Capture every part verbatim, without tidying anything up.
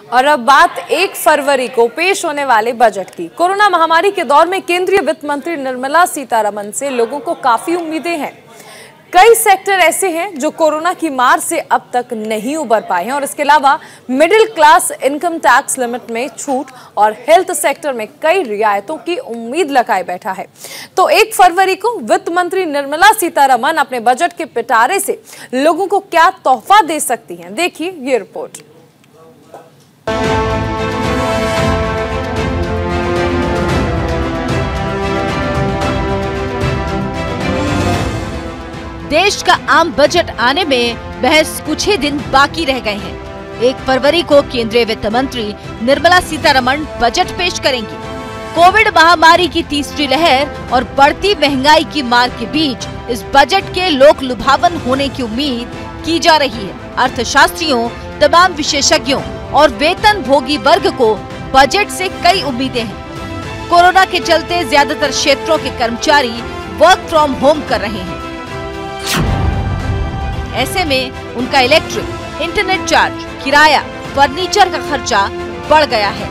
और अब बात एक फरवरी को पेश होने वाले बजट की। कोरोना महामारी के दौर में केंद्रीय वित्त मंत्री निर्मला सीतारमण से लोगों को काफी उम्मीदें हैं। कई सेक्टर ऐसे हैं जो कोरोना की मार से अब तक नहीं उबर पाए हैं और इसके अलावा middle class income tax limit में छूट और हेल्थ सेक्टर में कई रियायतों की उम्मीद लगाए बैठा है। तो एक फरवरी को वित्त मंत्री निर्मला सीतारमण अपने बजट के पिटारे से लोगों को क्या तोहफा दे सकती हैं, देखिए ये रिपोर्ट। देश का आम बजट आने में महज कुछ ही दिन बाकी रह गए हैं। एक फरवरी को केंद्रीय वित्त मंत्री निर्मला सीतारमण बजट पेश करेंगी। कोविड महामारी की तीसरी लहर और बढ़ती महंगाई की मार के बीच इस बजट के लोक लुभावन होने की उम्मीद की जा रही है। अर्थशास्त्रियों, तमाम विशेषज्ञों और वेतन भोगी वर्ग को बजट से कई उम्मीदें हैं। कोरोना के चलते ज्यादातर क्षेत्रों के कर्मचारी वर्क फ्रॉम होम कर रहे हैं। ऐसे में उनका इलेक्ट्रिक, इंटरनेट चार्ज, किराया, फर्नीचर का खर्चा बढ़ गया है।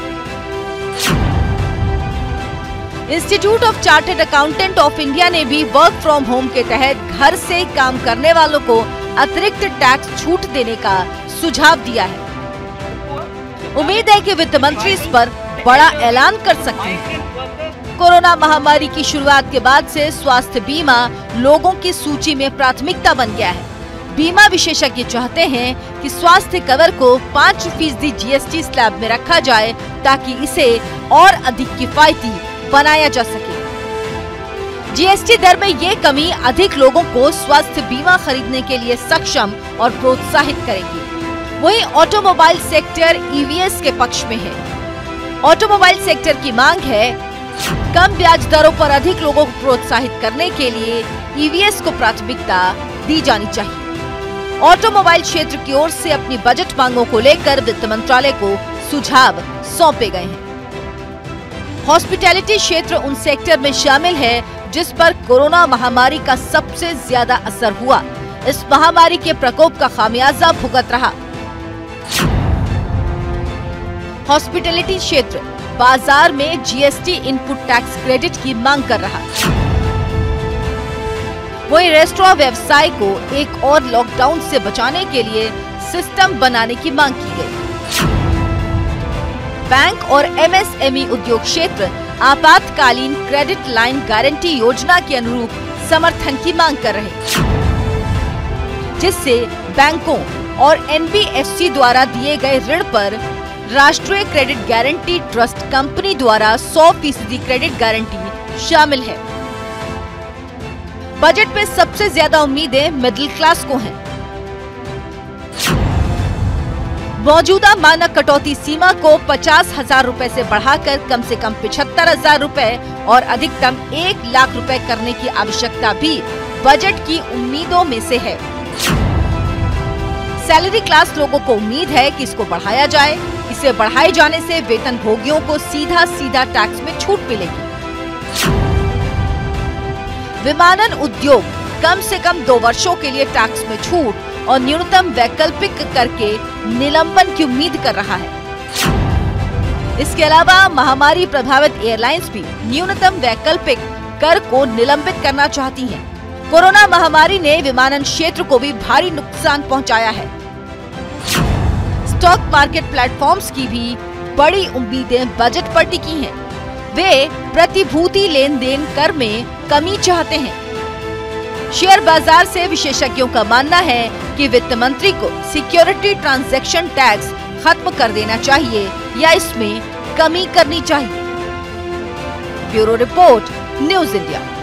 Institute of chartered accountant of India ने भी वर्क फ्रॉम होम के तहत घर से काम करने वालों को अतिरिक्त टैक्स छूट देने का सुझाव दिया है। उम्मीद है कि वित्त मंत्री इस पर बड़ा ऐलान कर सकते हैं। कोरोना महामारी की शुरुआत के बाद से स्वास्थ्य बीमा लोगों की सूची में प्राथमिकता बन गया है। बीमा विशेषज्ञ चाहते हैं कि स्वास्थ्य कवर को पाँच फीसदी जीएसटी स्लैब में रखा जाए ताकि इसे और अधिक किफायती बनाया जा सके। जीएसटी दर में ये कमी अधिक लोगों को स्वास्थ्य बीमा खरीदने के लिए सक्षम और प्रोत्साहित करेगी। वहीं ऑटोमोबाइल सेक्टर ईवीएस के पक्ष में है। ऑटोमोबाइल सेक्टर की मांग है कम ब्याज दरों पर अधिक लोगों को प्रोत्साहित करने के लिए ईवीएस को प्राथमिकता दी जानी चाहिए। ऑटोमोबाइल क्षेत्र की ओर से अपनी बजट मांगों को लेकर वित्त मंत्रालय को सुझाव सौंपे गए हैं। हॉस्पिटैलिटी क्षेत्र उन सेक्टर में शामिल है जिस पर कोरोना महामारी का सबसे ज्यादा असर हुआ। इस महामारी के प्रकोप का खामियाजा भुगत रहा। हॉस्पिटैलिटी क्षेत्र बाजार में जीएसटी इनपुट टैक्स क्रेडिट की मांग कर रहा। वहीं रेस्टोरेंट व्यवसाय को एक और लॉकडाउन से बचाने के लिए सिस्टम बनाने की मांग की गई। बैंक और एमएसएमई उद्योग क्षेत्र आपातकालीन क्रेडिट लाइन गारंटी योजना के अनुरूप समर्थन की मांग कर रहे, जिससे बैंकों और एनबीएफसी द्वारा दिए गए ऋण पर राष्ट्रीय क्रेडिट गारंटी ट्रस्ट कंपनी द्वारा सौ फीसदी क्रेडिट गारंटी शामिल है। बजट में सबसे ज्यादा उम्मीदें मिडिल क्लास को हैं। मौजूदा मानक कटौती सीमा को पचास हजार रूपए से बढ़ाकर कम से कम पिछहत्तर हजार रूपए और अधिकतम एक लाख रुपए करने की आवश्यकता भी बजट की उम्मीदों में से है। सैलरी क्लास लोगों को उम्मीद है कि इसको बढ़ाया जाए। इसे बढ़ाए जाने से वेतन भोगियों को सीधा सीधा टैक्स में छूट मिलेगी। विमानन उद्योग कम से कम दो वर्षों के लिए टैक्स में छूट और न्यूनतम वैकल्पिक करके निलंबन की उम्मीद कर रहा है। इसके अलावा महामारी प्रभावित एयरलाइंस भी न्यूनतम वैकल्पिक कर को निलंबित करना चाहती हैं। कोरोना महामारी ने विमानन क्षेत्र को भी भारी नुकसान पहुंचाया है। स्टॉक मार्केट प्लेटफॉर्म्स की भी बड़ी उम्मीदें बजट पर टिकी हैं। वे प्रतिभूति लेन देन कर में कमी चाहते हैं। शेयर बाजार से विशेषज्ञों का मानना है कि वित्त मंत्री को सिक्योरिटी ट्रांजैक्शन टैक्स खत्म कर देना चाहिए या इसमें कमी करनी चाहिए। Bureau report, news India.